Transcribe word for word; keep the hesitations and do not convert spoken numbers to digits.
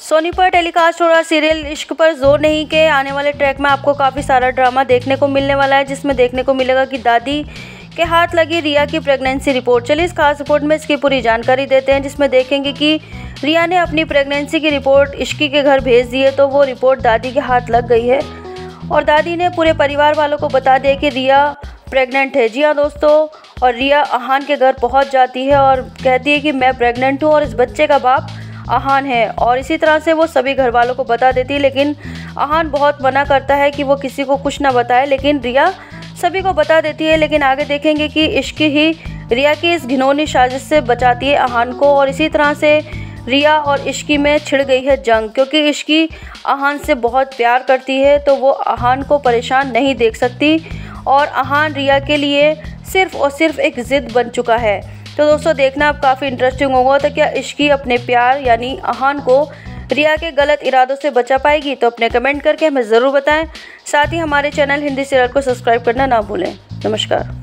सोनी पर टेलीकास्ट हो रहा सीरियल इश्क पर जोर नहीं के आने वाले ट्रैक में आपको काफ़ी सारा ड्रामा देखने को मिलने वाला है, जिसमें देखने को मिलेगा कि दादी के हाथ लगी रिया की प्रेगनेंसी रिपोर्ट। चलिए इस खास रिपोर्ट में इसकी पूरी जानकारी देते हैं, जिसमें देखेंगे कि रिया ने अपनी प्रेगनेंसी की रिपोर्ट इश्की के घर भेज दी है, तो वो रिपोर्ट दादी के हाथ लग गई है और दादी ने पूरे परिवार वालों को बता दिया कि रिया प्रेग्नेंट है। जी हाँ दोस्तों, और रिया आहान के घर पहुंच जाती है और कहती है कि मैं प्रेग्नेंट हूँ और इस बच्चे का बाप आहान है, और इसी तरह से वो सभी घर वालों को बता देती है। लेकिन आहान बहुत मना करता है कि वो किसी को कुछ ना बताए, लेकिन रिया सभी को बता देती है। लेकिन आगे देखेंगे कि इश्क ही रिया की इस घिनौनी साजिश से बचाती है आहान को, और इसी तरह से रिया और इश्की में छिड़ गई है जंग, क्योंकि इश्की आहान से बहुत प्यार करती है, तो वो आहान को परेशान नहीं देख सकती और आहान रिया के लिए सिर्फ और सिर्फ एक ज़िद बन चुका है। तो दोस्तों देखना अब काफ़ी इंटरेस्टिंग होगा, तो क्या इश्की अपने प्यार यानी आहान को रिया के गलत इरादों से बचा पाएगी? तो अपने कमेंट करके हमें ज़रूर बताएं। साथ ही हमारे चैनल हिंदी सीरियल को सब्सक्राइब करना ना भूलें। नमस्कार।